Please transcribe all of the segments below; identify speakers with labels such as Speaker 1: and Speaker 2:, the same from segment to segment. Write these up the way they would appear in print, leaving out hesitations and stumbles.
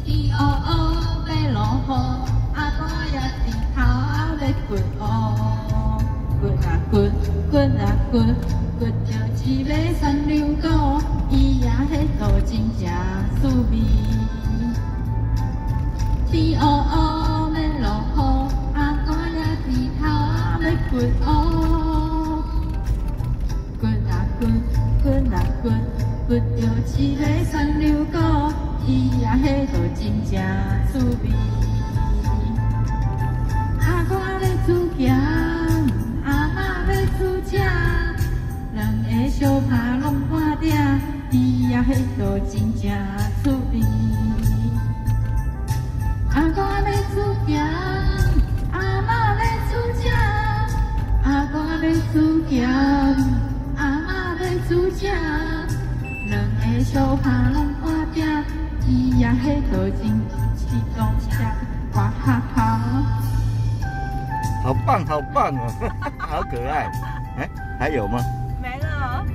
Speaker 1: 天黑黑要落雨，阿哥也低头要掘乌，掘啊掘，掘啊掘，掘着一个山牛狗，伊也迄度真正趣味。天黑黑要落雨，阿哥也低头要掘乌，掘啊掘，掘啊掘，掘着一个山牛狗。伊也迄度真正趣味，阿哥要煮咸，阿嬷要煮正，两个相拍拢半鼎，伊也迄度真正趣味。阿哥要煮咸，阿嬷要煮正，阿哥要煮咸，阿嬷要煮正，两个相拍拢半鼎。伊也迄度真激动起来，哇哈哈！
Speaker 2: 好棒，好棒哦，好可爱。哎，还有吗？
Speaker 3: 没了。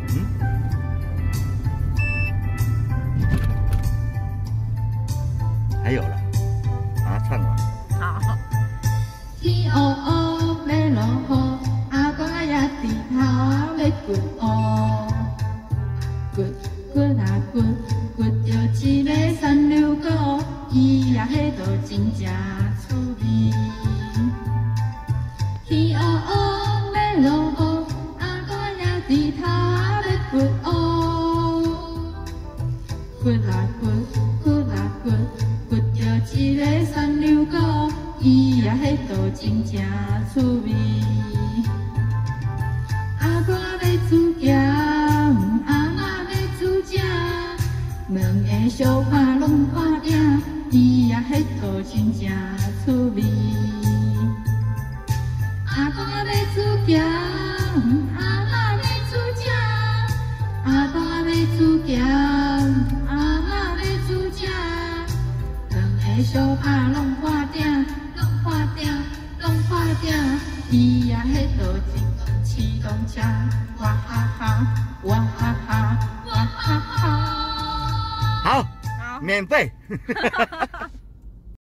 Speaker 2: 还有了，把它唱完。
Speaker 3: 好。
Speaker 1: 天黑黑要落雨，阿哥也低头要掘乌，掘掘啊掘。掘着一个山牛狗，伊也迄度真正趣味。天黑黑要落雨，阿哥也低头要掘乌，掘啊掘，掘啊掘，掘着一个山牛狗，伊也迄度真正趣味。阿哥要煮咸。两个相拍拢半鼎，伊也迄度真正趣味。阿公要煮咸，阿嬷要煮正，阿公要煮咸，阿嬷要煮正，两个相拍拢半鼎，拢半鼎，拢半鼎，伊也迄度真启动车，哇哈哈，哇哈哈，哇哈哈。
Speaker 2: 好，免费。